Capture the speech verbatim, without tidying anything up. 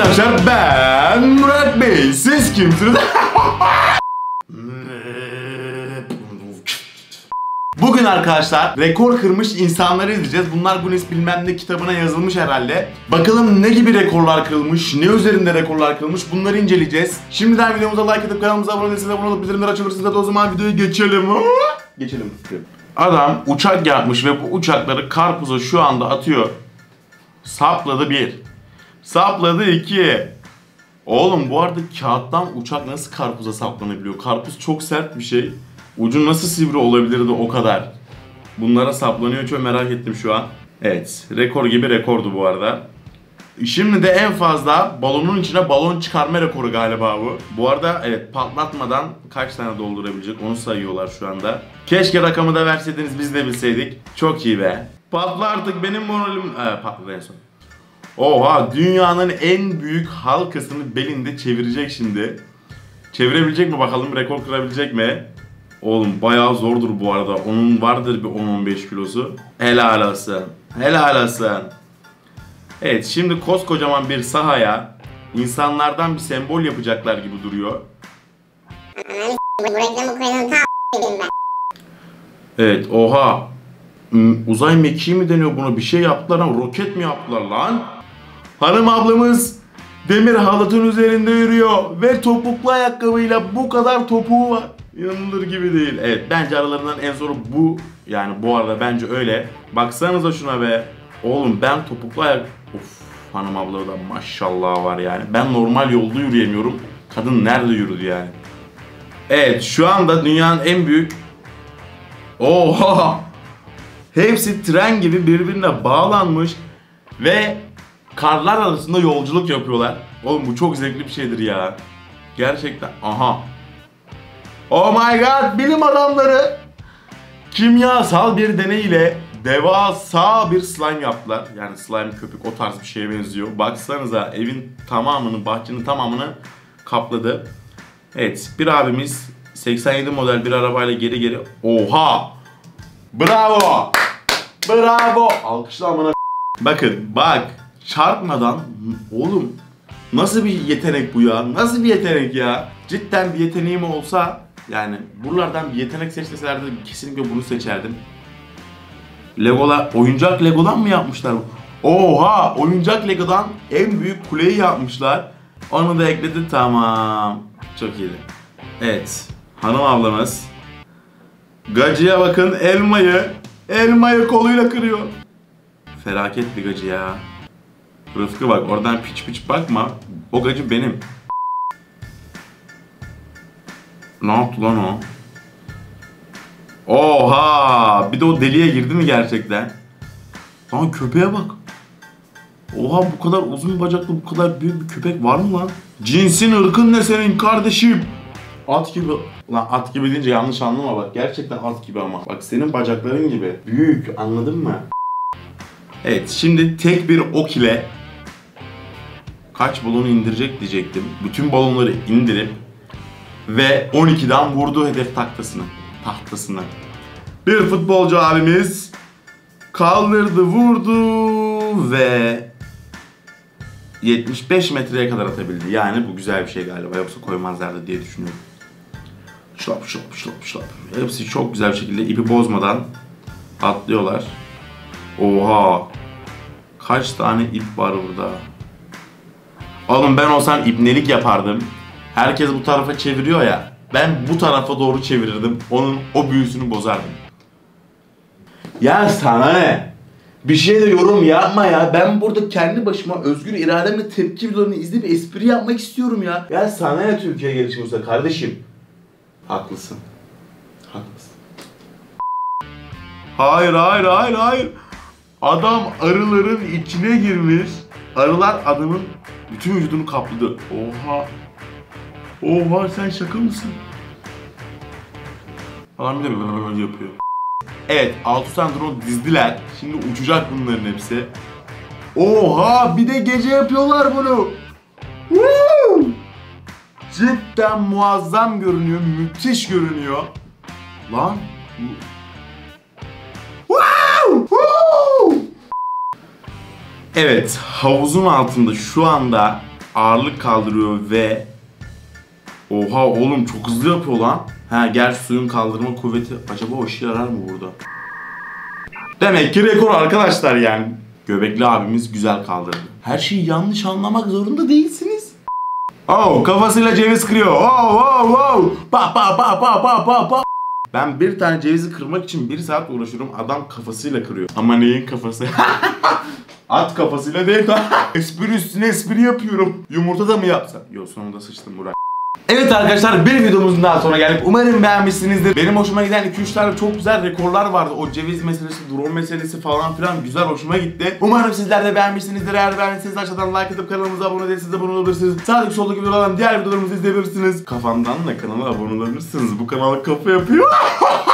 arkadaşlar, ben Murat Bey. Siz kimsiniz? Bugün arkadaşlar rekor kırmış insanları izleyeceğiz. Bunlar Guinness bilmem ne kitabına yazılmış herhalde. Bakalım ne gibi rekorlar kırılmış, ne üzerinde rekorlar kırılmış, bunları inceleyeceğiz. Şimdiden videomuza like atıp kanalımıza abone değilseniz abone olup bildirimleri açabilirsiniz. Hadi o zaman videoya geçelim. Geçelim. Adam uçak yapmış ve bu uçakları karpuza şu anda atıyor. Sapladı bir. Sapladı iki. Oğlum bu arada kağıttan uçak nasıl karpuza saplanabiliyor? Karpuz çok sert bir şey. Ucu nasıl sivri olabilirdi o kadar? Bunlara saplanıyor, çok merak ettim şu an. Evet, rekor gibi rekordu bu arada. Şimdi de en fazla balonun içine balon çıkarma rekoru galiba bu. Bu arada evet, patlatmadan kaç tane doldurabilecek onu sayıyorlar şu anda. Keşke rakamı da verseydiniz, biz de bilseydik. Çok iyi be. Patla artık, benim moralim... Evet, patladı en son. Oha, dünyanın en büyük halkasını belinde çevirecek şimdi. Çevirebilecek mi bakalım, rekor kırabilecek mi? Oğlum bayağı zordur bu arada. Onun vardır bir on on beş kilosu. Helal olsun. Helal olsun. Evet, şimdi koskocaman bir sahaya insanlardan bir sembol yapacaklar gibi duruyor. Evet, oha. Uzay mekiği mi deniyor buna? Bir şey yaptılar ama roket mi yaptılar lan? Hanım ablamız demir halatın üzerinde yürüyor ve topuklu ayakkabıyla bu kadar topuğu var. İnanılır gibi değil. Evet, bence aralarından en zoru bu. Yani bu arada bence öyle. Baksanıza şuna be. Oğlum ben topuklu ayak... Of, hanım ablaları da maşallah var yani. Ben normal yolda yürüyemiyorum. Kadın nerede yürüdü yani? Evet, şu anda dünyanın en büyük... Oha! Hepsi tren gibi birbirine bağlanmış ve karlar arasında yolculuk yapıyorlar. Oğlum bu çok zevkli bir şeydir ya. Gerçekten. Aha. Oh my god, bilim adamları kimyasal bir deney ile devasa bir slime yaptılar. Yani slime köpük, o tarz bir şeye benziyor. Baksanıza, evin tamamını, bahçenin tamamını kapladı. Evet, bir abimiz seksen yedi model bir arabayla geri geri... Oha! Bravo! Bravo! Alkışla amına. Bakın, bak. Çarpmadan... Oğlum, nasıl bir yetenek bu ya? Nasıl bir yetenek ya? Cidden bir yeteneğim olsa... Yani buralardan bir yetenek seçselerdi kesinlikle bunu seçerdim. Legolar, oyuncak Lego'dan mı yapmışlar? Oha! Oyuncak Lego'dan en büyük kuleyi yapmışlar. Onu da ekledi, tamam. Çok iyiydi. Evet, hanım ablamız gacıya bakın, elmayı elmayı koluyla kırıyor. Felaket bir gacı ya. Rıfkı bak, oradan piç piç bakma. O gacı benim. Ne yaptı lan o? Oha! Bir de o deliğe girdi mi gerçekten? Lan köpeğe bak. Oha, bu kadar uzun bacaklı, bu kadar büyük bir köpek var mı lan? Cinsin, ırkın ne senin kardeşim? At gibi. Lan at gibi deyince yanlış anlama bak. Gerçekten at gibi ama. Bak senin bacakların gibi. Büyük, anladın mı? Evet, şimdi tek bir ok ile kaç balonu indirecek diyecektim. Bütün balonları indirip ve on ikiden vurdu hedef tahtasını. Tahtasını. Bir futbolcu abimiz kaldırdı, vurdu ve yetmiş beş metreye kadar atabildi. Yani bu güzel bir şey galiba. Yoksa koymazlardı diye düşünüyorum. Şlap şlap şlap şlap. Hepsi çok güzel bir şekilde ipi bozmadan atlıyorlar. Oha! Kaç tane ip var burada? Oğlum ben olsam ibnelik yapardım. Herkes bu tarafa çeviriyor ya. Ben bu tarafa doğru çevirirdim. Onun o büyüsünü bozardım. Ya sana ne? Bir şey de yorum yapma ya. Ben burada kendi başıma özgür irademle tepki videolarını izleyip espri yapmak istiyorum ya. Ya sana ne Türkiye gelişimize kardeşim? Haklısın. Haklısın. Hayır hayır hayır hayır. Adam arıların içine girmiş. Arılar adamın bütün vücudunu kapladı. Oha. Oha, sen şaka mısın? Adam bir de böyle yapıyor. Evet, altı tane drone dizdiler. Şimdi uçacak bunların hepsi. Oha, bir de gece yapıyorlar bunu. Woo! Cidden muazzam görünüyor, müthiş görünüyor. Lan. Wow! Woo! Evet, havuzun altında şu anda ağırlık kaldırıyor ve oha oğlum çok hızlı yapıyor lan. Ha gerçi suyun kaldırma kuvveti acaba o işe yarar mı burada? Demek ki rekor arkadaşlar yani. Göbekli abimiz güzel kaldırdı. Her şeyi yanlış anlamak zorunda değilsiniz. Oh kafasıyla ceviz kırıyor. Oh oh oh. Pa pa pa pa pa pa pa. Ben bir tane cevizi kırmak için bir saat uğraşıyorum. Adam kafasıyla kırıyor. Ama neyin kafası? At kafasıyla değil. Espri üstüne espri yapıyorum. Yumurta da mı yapsam? Yok sonunda sıçtım Burak. Evet arkadaşlar bir videomuzun daha sonra geldik. Umarım beğenmişsinizdir. Benim hoşuma giden iki üç tane çok güzel rekorlar vardı. O ceviz meselesi, drone meselesi falan filan güzel hoşuma gitti. Umarım sizler de beğenmişsinizdir. Eğer beğendiyseniz aşağıdan like atıp kanalımıza abone değilseniz abone olabilirsiniz. Sağdaki soldaki videolardan diğer videolarımızı izleyebilirsiniz. Kafamdan da kanala abone olabilirsiniz. Bu kanal kafa yapıyor.